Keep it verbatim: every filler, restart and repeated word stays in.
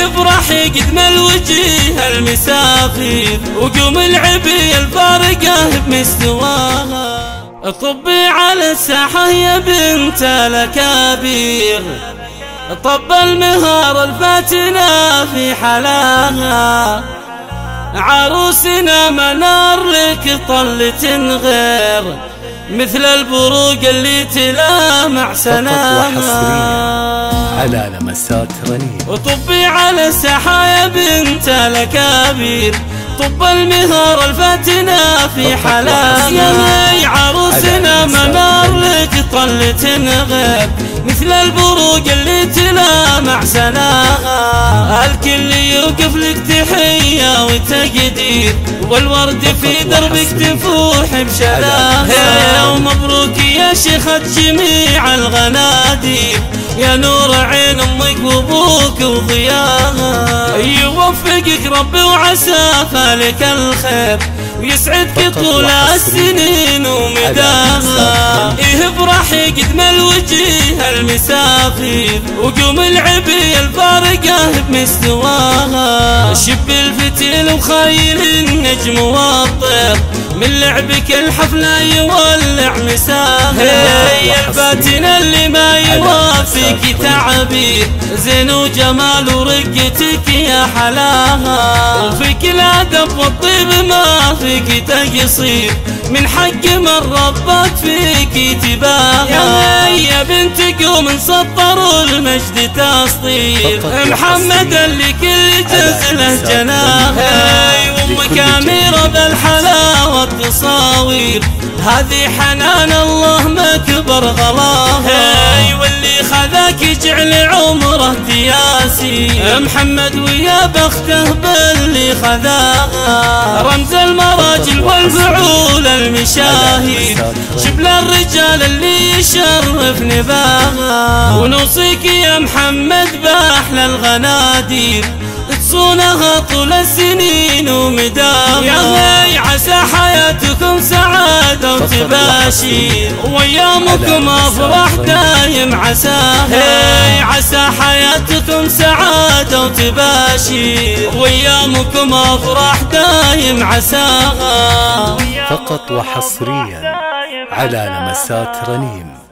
افرح قدم الوجيه المسافر، وقوم العبي الفارقة بمستواها. طبي على الساحة يا بنت الأكابر، طب المهار الفاتنة في حلاها. عروسنا منار لك طلة غير مثل البروق اللي تلامع سناها. على لمسات رنين. وطبي على الساحة يا بنت الأكابر، طب المهار الفاتنة في حلاها. يا عروسنا منار لك طلة غير مثل البروق اللي تلامع سناها. الكل يوقف لك تحية وتقدير، والورد في دربك تفوح بشذاها. ومبروك يا شيخة جميع الغنادير، يا نور عين امك وابوك وضياها. يوفقك ربي وعسى فالك الخير، ويسعدك طول السنين ومداها. إيه افرحي قدم الوجيه المسافر، وقوم العبي الفارقة بمستواها. شب الفتيل وخيل النجم والطير، من لعبك الحفلة يولع مساها. هي الفاتنة اللي ما يوافيك تعبير، زين وجمال ورقتك يا حلاها. وفيك الأدب والطيب ما فيك تقصير، من حق من ربك فيك تباها. يا بنت قوم نسطر المجد تسطير، محمد اللي كل جزله جناها. وامك أميرة بالحلاوة والتصاوير، هذه حنان الله مكبر غلاها. واللي خذاك يجعل عمره دياسي، محمد ويا بخته باللي خذاها. رمز المراجل والفعول المشاهير، شبل الرجال اللي يشرف نباها. ونوصيك يا محمد بأحلى الغنادير، تصونها طول السنين ومداها. يا عسى حياتكم سعادة وتباشير، وأيامكم أفراح دايم عساها. عسى حياتكم سعادة وتباشير، وأيامكم أفراح دايم عساها. فقط وحصريا على لمسات رنين.